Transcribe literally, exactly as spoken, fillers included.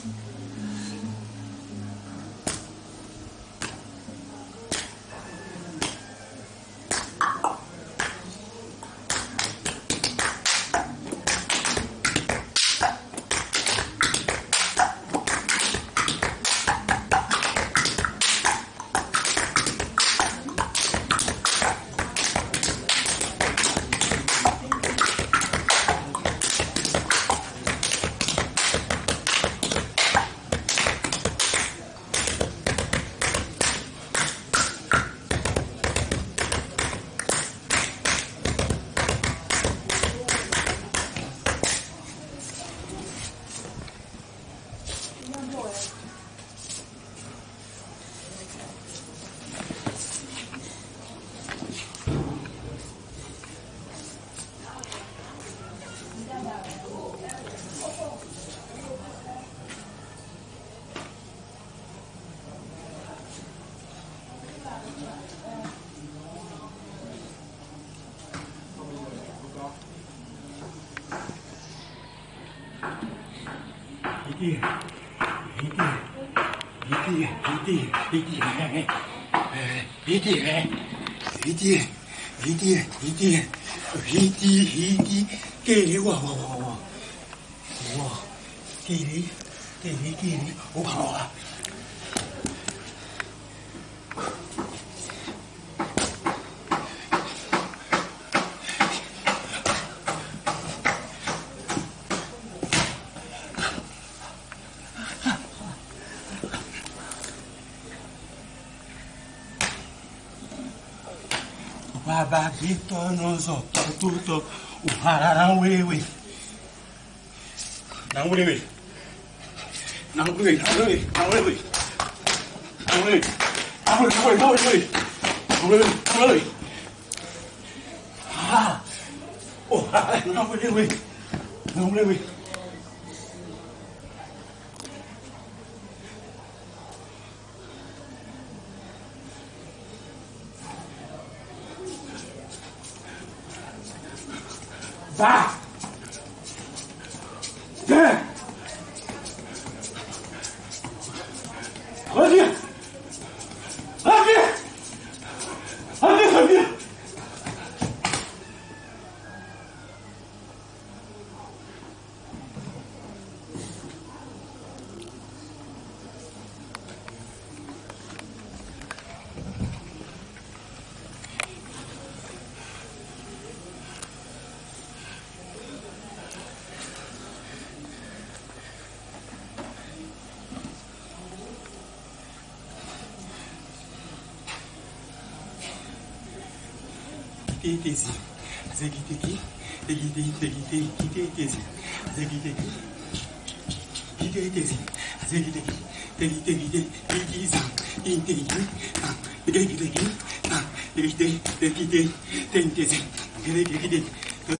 Idi, idi, idi, idi, idi, idi, idi, idi, idi, idi, idi, 给你我我我我我给你给你给你我跑了。Baba Vito non so tutto uhara nang wewe nang wewe nang wewe nang wewe nang wewe nang wewe nang wewe nang wewe nang wewe nang wewe nang wewe ah oh nang wewe nang wewe Va! Viens! Reviens! Reviens! Reviens, reviens! Tezi, zegiteki, tegite, tegite, kite tezi, zegiteki, kite tezi, zegiteki, tegite, tegite, tegiza, integi, ah, tegiteki, ah, tegite, tegite, tentezi, tegite.